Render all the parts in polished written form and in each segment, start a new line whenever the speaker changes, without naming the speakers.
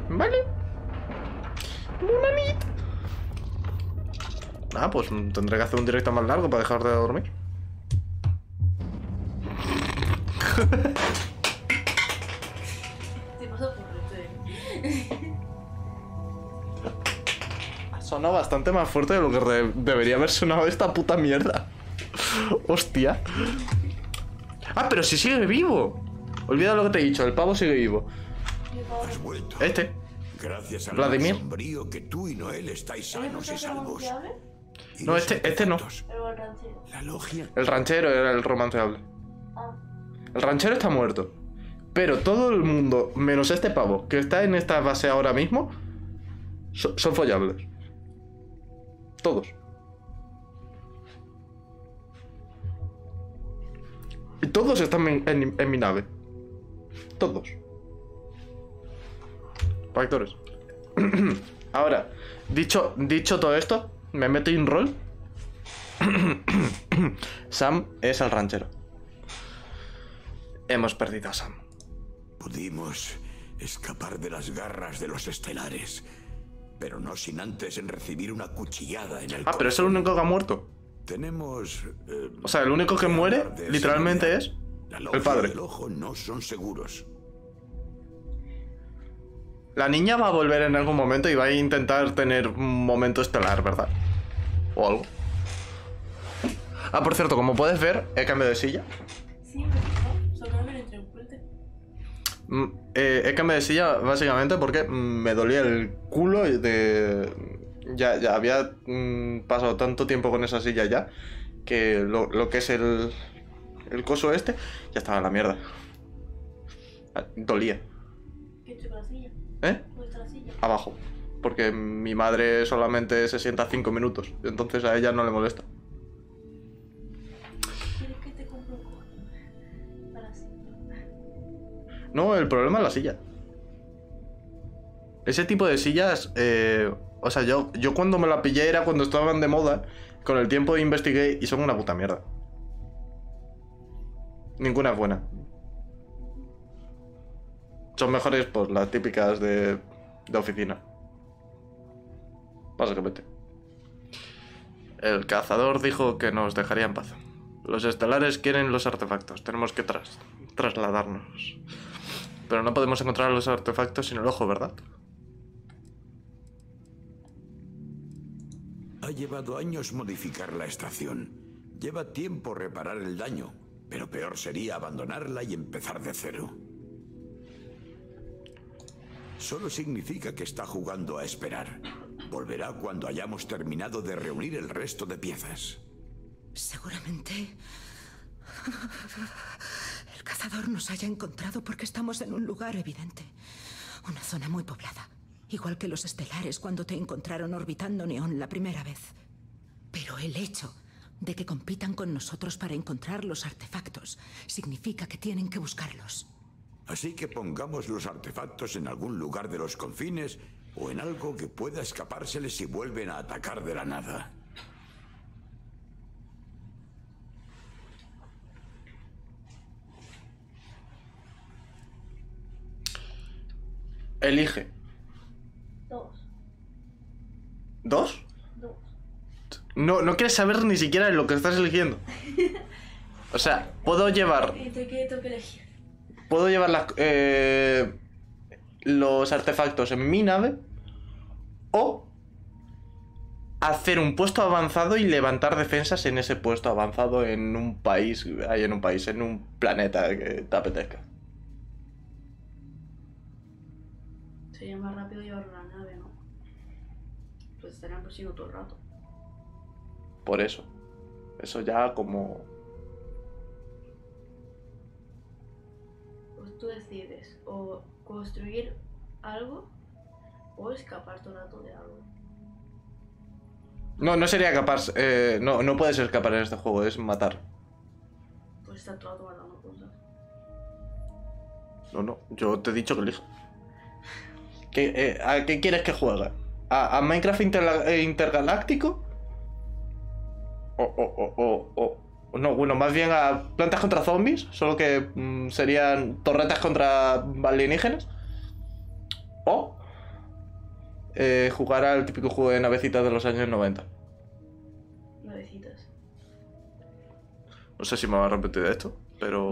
Vale. Bonanit. Ah, pues tendré que hacer un directo más largo para dejar de dormir.
Te pasa por
Ha sonado bastante más fuerte de lo que debería haber sonado esta puta mierda. Hostia. Ah, pero si sigue vivo. Olvida lo que te he dicho, el pavo sigue vivo.
Has vuelto.
Este.
Gracias al
Vladimir.
sombrío que tú y Noel estáis sanos y salvos. Y
No,
los
este no.
artefactos.
El ranchero.
La logia.
El ranchero era el romanceable.
Ah,
El ranchero está muerto. Pero todo el mundo, menos este pavo, que está en esta base ahora mismo, son follables. Todos. Y todos están en mi nave. Todos. Factores. Ahora, dicho todo esto, me meto en rol. Sam es el ranchero. Hemos perdido a Sam.
Pudimos escapar de las garras de los estelares, pero no sin antes en recibir una cuchillada en el
Ah, pero es el único que ha muerto.
Tenemos...
O sea, el único que muere,
hablar de
literalmente,
seguridad.
es
La
el
logia
padre.
y el ojo no son seguros.
La niña va a volver en algún momento y va a intentar tener un momento estelar, ¿verdad? O algo. Ah, por cierto, como puedes ver, he cambiado de silla.
sí, me gustó. Solo me lo entre un puente.
He cambiado de silla básicamente porque me dolía el culo de... Ya había pasado tanto tiempo con esa silla ya, que lo que es el coso este, ya estaba en la mierda. Dolía.
¿Qué he hecho con la silla?
¿Eh?
¿Dónde está la silla?
Abajo. Porque mi madre solamente se sienta 5 minutos, entonces a ella no le molesta.
¿Quieres que te compre un cojo? Para así.
No, el problema es la silla. Ese tipo de sillas, o sea, yo cuando me la pillé era cuando estaban de moda. Con el tiempo investigué y son una puta mierda. Ninguna es buena. Son mejores, pues, las típicas de oficina. Básicamente. El cazador dijo que nos dejaría en paz. Los estelares quieren los artefactos. Tenemos que trasladarnos. Pero no podemos encontrar los artefactos sin el ojo, ¿verdad?
Ha llevado años modificar la estación. Lleva tiempo reparar el daño, pero peor sería abandonarla y empezar de cero. Solo significa que está jugando a esperar. Volverá cuando hayamos terminado de reunir el resto de piezas.
Seguramente el cazador nos haya encontrado porque estamos en un lugar evidente. Una zona muy poblada. Igual que los estelares cuando te encontraron orbitando Neón la primera vez. Pero el hecho de que compitan con nosotros para encontrar los artefactos significa que tienen que buscarlos.
Así que pongamos los artefactos en algún lugar de los confines o en algo que pueda escapárseles si vuelven a atacar de la nada.
Elige.
Dos.
¿Dos?
Dos.
No quieres saber ni siquiera lo que estás eligiendo. O sea, puedo llevar...
¿Entre qué tengo que elegir?
Puedo llevar los artefactos en mi nave o hacer un puesto avanzado y levantar defensas en ese puesto avanzado en un país, en un planeta que te apetezca.
Sería más rápido llevar una nave, ¿no? Pues estarían persiguiendo todo el rato.
Por eso. Eso ya como...
Pues tú decides o construir algo o escapar todo el rato de algo.
No sería capaz... no puedes escapar en este juego, es matar.
Pues está todo el rato guardando cosas.
No, yo te he dicho que elija. ¿A qué quieres que juegue? ¿A Minecraft Intergaláctico? No, bueno, más bien a Plantas contra Zombies, solo que serían torretas contra alienígenas. O jugar al típico juego de navecitas de los años 90.
Navecitas.
No sé si me va a repetir esto, pero...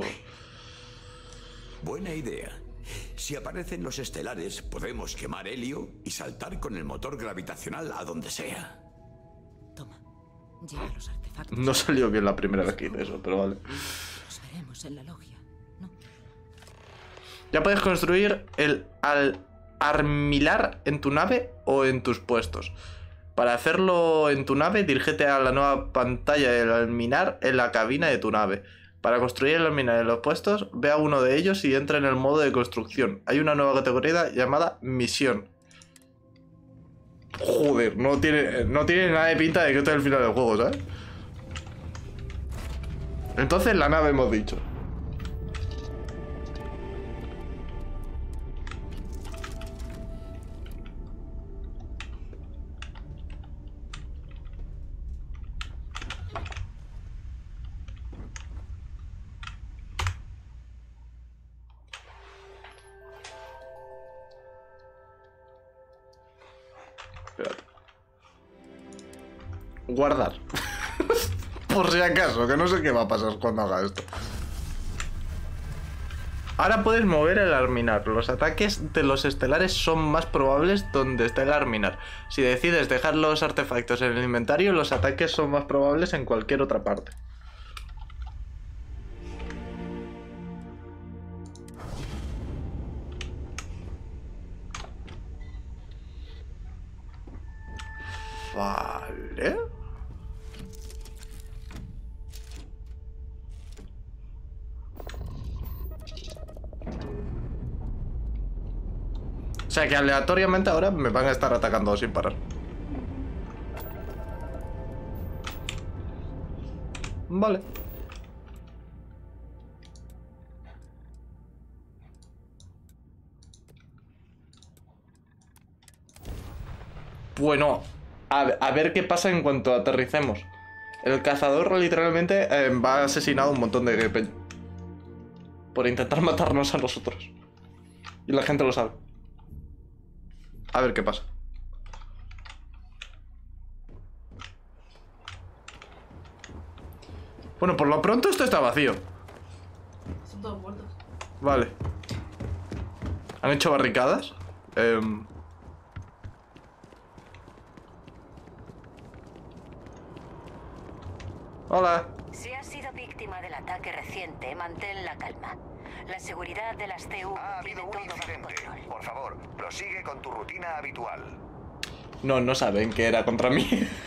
Buena idea. Si aparecen los estelares, podemos quemar helio y saltar con el motor gravitacional a donde sea.
Toma, lleva los artefactos.
No salió bien la primera vez que hice eso, pero vale.
Los veremos en la logia, ¿no?
Ya puedes construir el armilar en tu nave o en tus puestos. Para hacerlo en tu nave, dirígete a la nueva pantalla del alminar en la cabina de tu nave. Para construir el alminar en los puestos, ve a uno de ellos y entra en el modo de construcción. Hay una nueva categoría llamada misión. Joder, no tiene nada de pinta de que esto es el final del juego, ¿sabes? Entonces la nave hemos dicho. Espérate. Guardar. Por si acaso, que no sé qué va a pasar cuando haga esto. Ahora puedes mover el arminar. Los ataques de los estelares son más probables donde está el arminar. Si decides dejar los artefactos en el inventario, los ataques son más probables en cualquier otra parte. Vale. O sea que aleatoriamente ahora me van a estar atacando sin parar. Vale. Bueno, a ver qué pasa en cuanto aterricemos. El cazador literalmente va a asesinar a un montón de peña por intentar matarnos a nosotros. Y la gente lo sabe. A ver qué pasa. Bueno, por lo pronto esto está vacío.
Son todos muertos.
Vale. ¿Han hecho barricadas? Hola.
Si has sido víctima del ataque reciente, mantén la calma. La seguridad de las CU
Ha
tiene
habido un
todo bajo
incidente.
control.
Por favor, prosigue con tu rutina habitual.
No saben que era contra mí.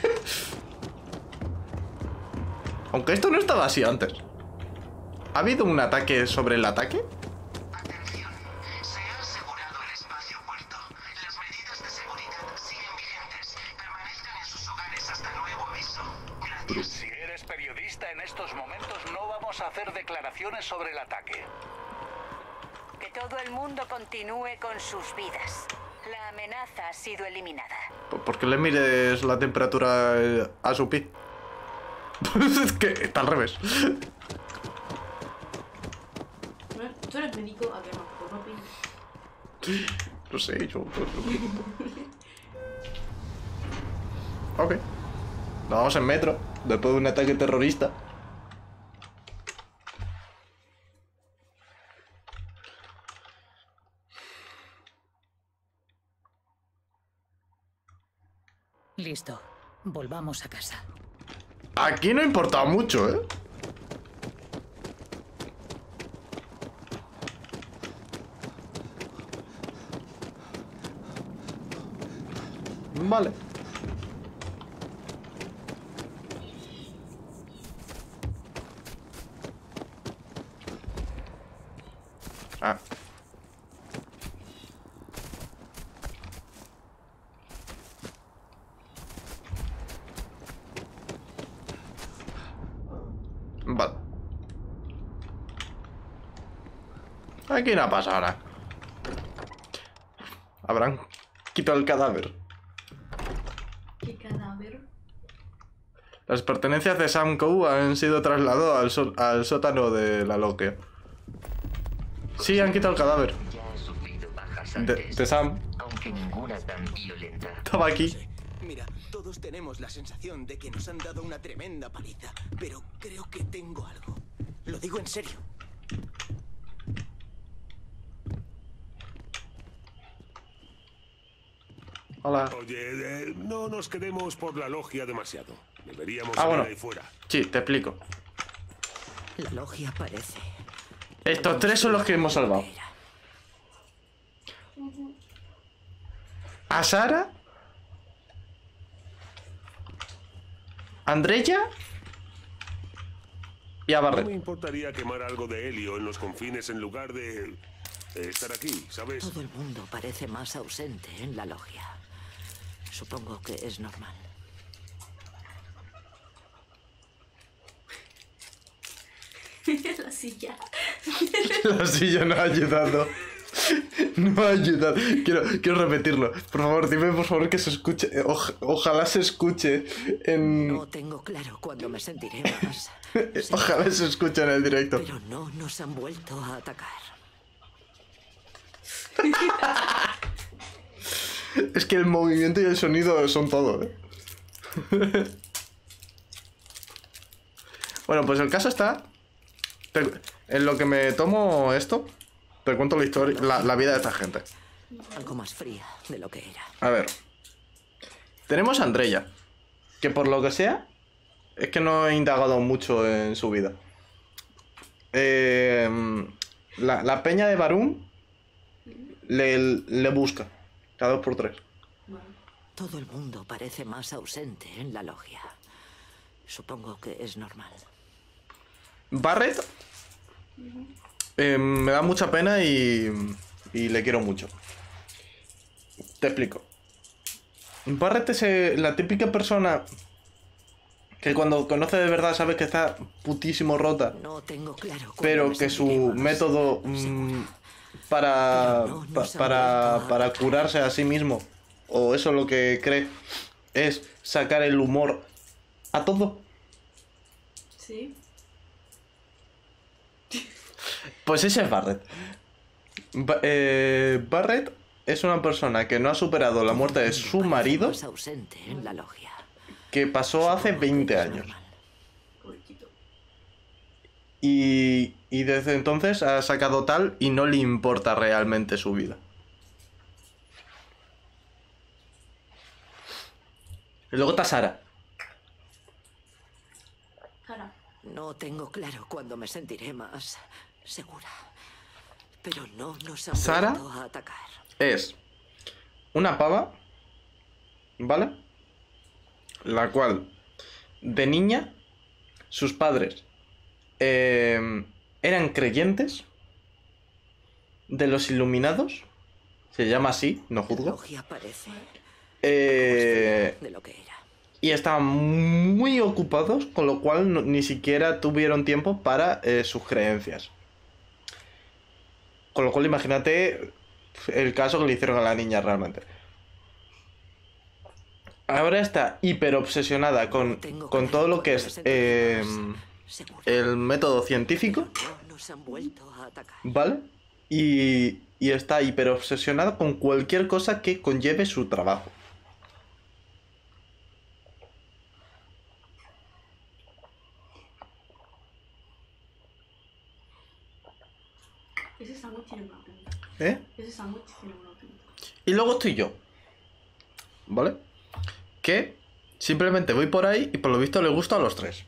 Aunque esto no estaba así antes. ¿Ha habido un ataque sobre el ataque?
Atención, se ha asegurado el espacio muerto. Las medidas de seguridad siguen vigentes. Permanezcan en sus hogares hasta nuevo aviso. Gracias.
Si eres periodista en estos momentos, no vamos a hacer declaraciones sobre el ataque.
Que todo el mundo continúe con sus vidas. La amenaza ha sido eliminada.
¿Por qué le mires la temperatura a su pie? Es que está al revés.
¿Tú eres médico? ¿A qué no? Pues no pinta.
No sé, yo... Ok. Nos vamos en metro, después de un ataque terrorista.
Listo. Volvamos a casa.
Aquí no importa mucho, ¿eh? Vale. Ah. Vale. Aquí no pasa ahora. Habrán quitado el cadáver.
¿Qué cadáver?
Las pertenencias de Sam Coe han sido trasladadas al sótano de la logia. Sí, han quitado el cadáver.
Ya has sufrido bajas
De
antes.
Sam.
Aunque que ninguna tan violenta.
Estaba aquí.
Sí. Mira, todos tenemos la sensación de que nos han dado una tremenda paliza, pero creo que tengo algo. Lo digo en serio.
Hola.
Oye, no nos quedemos por la logia demasiado. Deberíamos
Ah,
salir
bueno.
ahí fuera.
Sí, te explico.
La logia parece.
Estos tres son los que hemos salvado. A Sara, Andrea y a
No me
Barret.
importaría quemar algo de helio en los confines en lugar de estar aquí, ¿sabes?
Todo el mundo parece más ausente en la logia. Supongo que es normal.
La silla.
La silla no ha ayudado. No ha ayudado. Quiero repetirlo. Por favor, dime por favor que se escuche. Ojalá se escuche en...
No tengo claro cuándo me sentiré más.
Ojalá se escuche en el directo.
Pero no nos han vuelto a atacar.
Es que el movimiento y el sonido son todo, ¿eh? Bueno, pues el caso está... En lo que me tomo esto, te cuento la historia, la vida de esta gente.
Algo más fría de lo que era.
A ver. Tenemos a Andrea, que por lo que sea, es que no he indagado mucho en su vida. La peña de Barún le busca cada 2 por 3.
Todo el mundo parece más ausente en la logia. Supongo que es normal.
Barret me da mucha pena y le quiero mucho. Te explico. Barret es la típica persona que cuando conoce de verdad sabe que está putísimo rota,
No tengo claro cuándo
pero
me
que su
sentiré más
método para curarse a sí mismo, o eso lo que cree, es sacar el humor a todo.
Sí.
Pues ese es Barret. Barret es una persona que no ha superado la muerte de su marido,
más ausente en la logia.
que pasó hace 20 años. Y desde entonces ha sacado tal y no le importa realmente su vida. Y luego está Sara.
Sara.
No tengo claro cuándo me sentiré más segura. Pero no nos han
Sara
vuelto a atacar.
es una pava, ¿vale? La cual, de niña, sus padres eran creyentes de los iluminados. Se llama así, no
La
juzgo.
logia parece
De
lo que era.
Y estaban muy ocupados, con lo cual ni siquiera tuvieron tiempo para sus creencias. Con lo cual imagínate el caso que le hicieron a la niña realmente. Ahora está hiper obsesionada con todo lo que es el método científico,
No nos han vuelto a atacar.
¿vale? Y está hiper obsesionada con cualquier cosa que conlleve su trabajo.
Ese sándwich tiene una pinta.
¿Eh?
Ese sándwich tiene una pinta.
Y luego estoy yo, ¿vale? Que simplemente voy por ahí y por lo visto le gusta a los tres.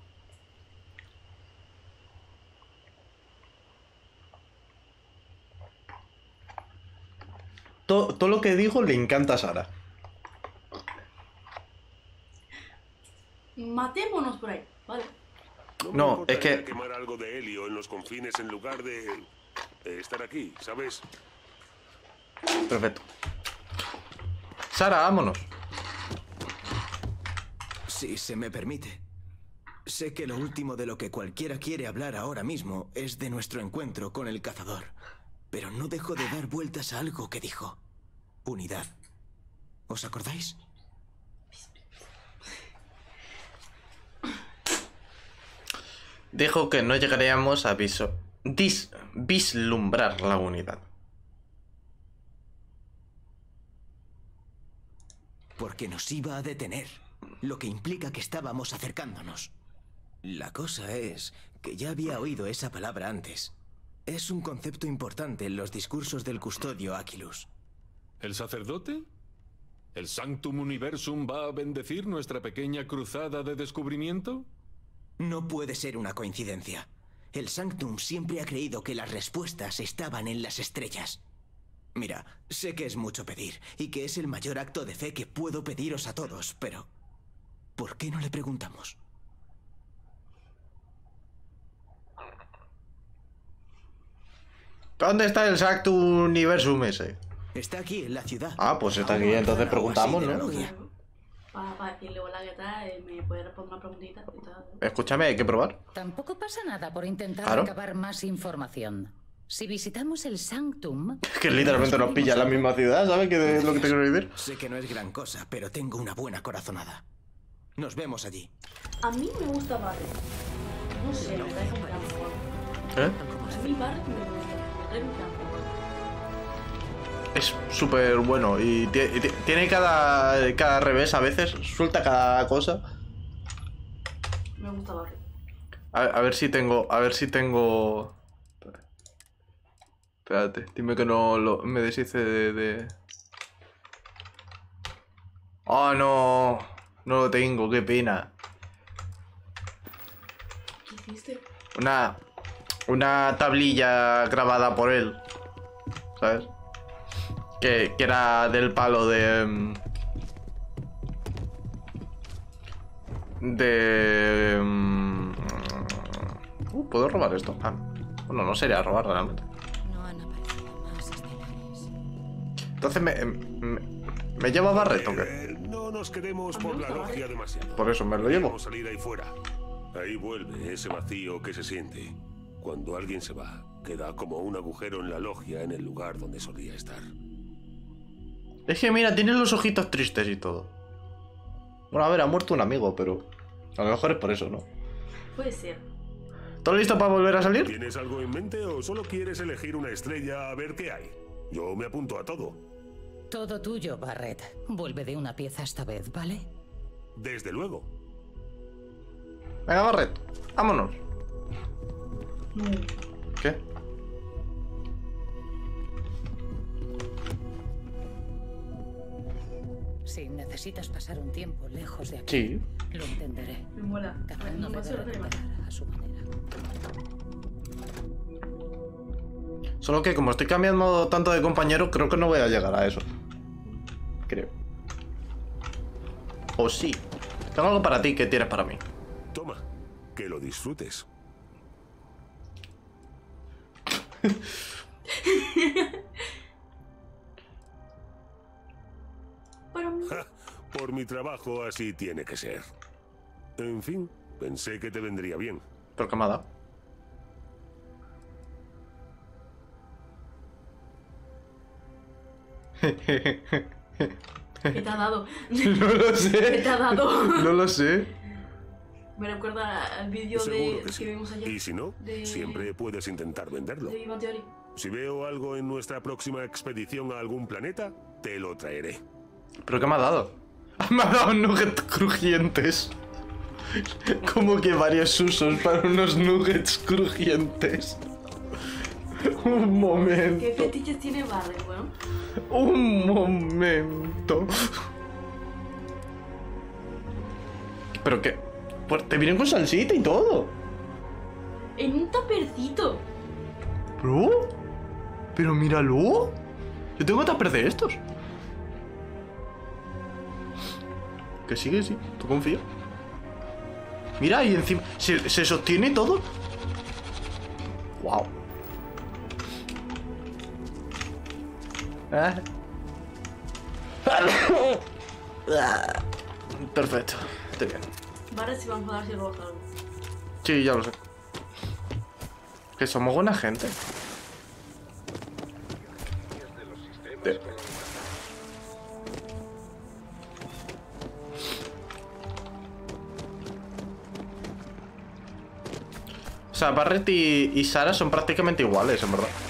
Todo lo que digo le encanta a Sara.
Matémonos por ahí, ¿vale?
No, es que...
quemar algo de helio en los confines en lugar de estar aquí, ¿sabes?
Perfecto. Sara, vámonos.
Si se me permite. Sé que lo último de lo que cualquiera quiere hablar ahora mismo es de nuestro encuentro con el cazador. Pero no dejo de dar vueltas a algo que dijo. Unidad. ¿Os acordáis?
Dijo que no llegaríamos a vislumbrar la unidad.
porque nos iba a detener, lo que implica que estábamos acercándonos. La cosa es que ya había oído esa palabra antes. Es un concepto importante en los discursos del custodio Aquilus.
¿El sacerdote? ¿El Sanctum Universum va a bendecir nuestra pequeña cruzada de descubrimiento?
No puede ser una coincidencia. El Sanctum siempre ha creído que las respuestas estaban en las estrellas. Mira, sé que es mucho pedir, y que es el mayor acto de fe que puedo pediros a todos, pero ¿por qué no le preguntamos?
¿Dónde está el Sanctum Universum ese?
Está aquí, en la ciudad.
Ah, pues está aquí, entonces preguntamos, ¿no?
Para decirle hola, ¿qué tal? Me puede responder una preguntita y tal.
Escúchame, hay que probar.
Tampoco pasa nada por intentar
Claro.
recabar más información. Si visitamos el Sanctum...
Que literalmente nos pilla en la misma ciudad, ¿sabes qué es lo que te quiero decir?
Sé que no es gran cosa, pero tengo una buena corazonada. Nos vemos allí.
A mí me gusta Barret. No sé, me cae como tan fuerte. A mí Barret me gusta. Me cae como tan fuerte.
Es súper bueno y tiene cada revés a veces, suelta cada cosa.
Me gusta Barret.
A ver si tengo... Espérate, dime que no me deshice de... Oh, no. No lo tengo, qué pena.
¿Qué hiciste?
Una tablilla grabada por él, ¿sabes? Que era del palo de... ¿Puedo robar esto? Ah, bueno, no sería robar realmente.
No han aparecido más estelares.
Entonces ¿me lleva Barret o qué?
No nos quedemos por la logia demasiado.
Por eso me lo llevo.
Vamos a salir ahí fuera. Ahí vuelve ese vacío que se siente. Cuando alguien se va, queda como un agujero en la logia en el lugar donde solía estar.
Es que mira, tiene los ojitos tristes y todo. Bueno, a ver, ha muerto un amigo, pero a lo mejor es por eso, ¿no?
Puede ser.
¿Todo listo para volver a salir?
¿Tienes algo en mente o solo quieres elegir una estrella a ver qué hay? Yo me apunto a todo.
Todo tuyo, Barret. Vuelve de una pieza esta vez, ¿vale?
Desde luego.
Venga, Barret, vámonos. ¿Qué?
Si necesitas pasar un tiempo lejos de aquí,
Sí.
lo entenderé.
Me mola.
Cada uno
No me
debe
suena
recuperar a su manera.
Solo que como estoy cambiando tanto de compañero, creo que no voy a llegar a eso. Creo. O sí. Tengo algo para ti que tienes para mí.
Toma, que lo disfrutes. Ja, por mi trabajo así tiene que ser. En fin, pensé que te vendría bien.
¿Pero qué me ha dado?
¿Qué te ha dado?
No lo sé.
¿Qué te ha dado?
No lo sé.
Me recuerda al vídeo
Seguro
que
sí.
vimos ayer.
Y si no,
de-
siempre puedes intentar venderlo.
De Viva Theory.
Si veo algo en nuestra próxima expedición a algún planeta, te lo traeré.
¿Pero qué me ha dado? Me ha dado nuggets crujientes. Como que varios usos para unos nuggets crujientes. Un
¿Qué
momento.
fetiches tiene Barret, weón?
Un momento. ¿Pero qué? Pues te vienen con salsita y todo.
En un tapercito.
¿Bro? Pero míralo. Yo tengo tupper de estos. Que sigue, sí. ¿Tú confías? Mira, y encima se sostiene todo. Wow. Perfecto. Estoy bien.
Barret se va a enfadar si robas algo.
Sí, ya lo sé. Que somos buena gente. O sea, Barret y Sara son prácticamente iguales, en verdad.